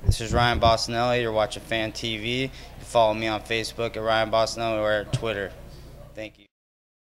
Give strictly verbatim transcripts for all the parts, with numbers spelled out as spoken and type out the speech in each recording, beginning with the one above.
This is Ryan Bastianelli. You're watching Fan T V. You can follow me on Facebook at Ryan Bastianelli or at Twitter. Thank you.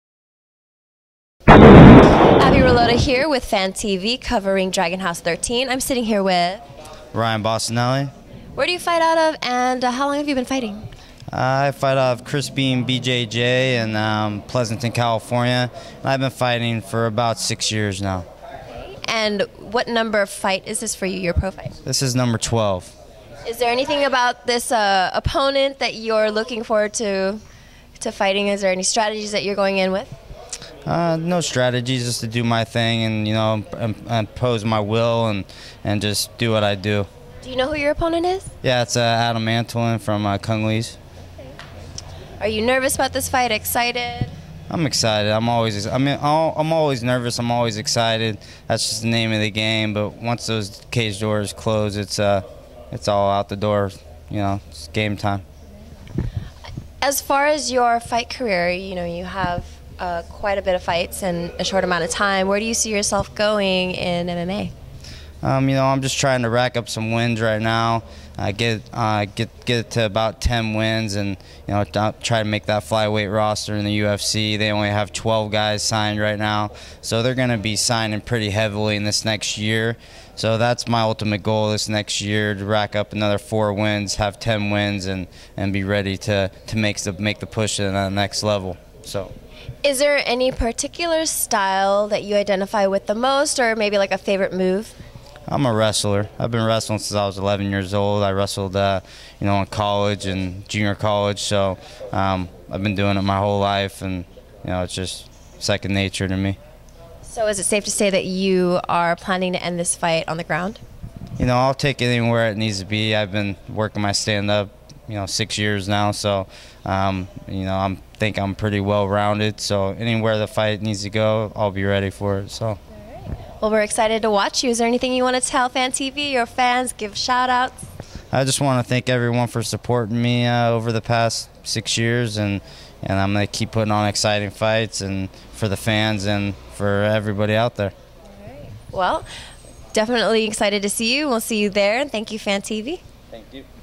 Aby Rulloda here with Fan T V covering Dragon House thirteen. I'm sitting here with Ryan Bastianelli. Where do you fight out of, and uh, how long have you been fighting? Uh, I fight out of Crispim B J J in um, Pleasanton, California. I've been fighting for about six years now. And what number of fight is this for you, your pro fight? This is number twelve. Is there anything about this uh, opponent that you're looking forward to to fighting? Is there any strategies that you're going in with? Uh, no strategies, just to do my thing and, you know, impose my will and, and just do what I do. Do you know who your opponent is? Yeah, it's uh, Adam Antolin from uh, Kung Lee's. Are you nervous about this fight? Excited? I'm excited. I'm always. I mean, I'm always nervous. I'm always excited. That's just the name of the game. But once those cage doors close, it's uh, it's all out the door. You know, it's game time. As far as your fight career, you know, you have uh, quite a bit of fights in a short amount of time. Where do you see yourself going in M M A? Um, you know, I'm just trying to rack up some wins right now. Uh, get uh, get get to about ten wins, and you know, try to make that flyweight roster in the U F C. They only have twelve guys signed right now, so they're going to be signing pretty heavily in this next year. So that's my ultimate goal this next year: to rack up another four wins, have ten wins, and and be ready to to make the make the push to the next level. So. Is there any particular style that you identify with the most, or maybe like a favorite move? I'm a wrestler. I've been wrestling since I was eleven years old. I wrestled, uh, you know, in college and junior college. So um, I've been doing it my whole life, and you know, it's just second nature to me. So is it safe to say that you are planning to end this fight on the ground? You know, I'll take it anywhere it needs to be. I've been working my stand-up, you know, six years now. So um, you know, I think I'm pretty well-rounded. So anywhere the fight needs to go, I'll be ready for it. So. Well, we're excited to watch you. Is there anything you want to tell Fan T V, your fans, give shout-outs? I just want to thank everyone for supporting me uh, over the past six years, and, and I'm going to keep putting on exciting fights and for the fans and for everybody out there. All right. Well, definitely excited to see you. We'll see you there, and thank you, Fan T V. Thank you.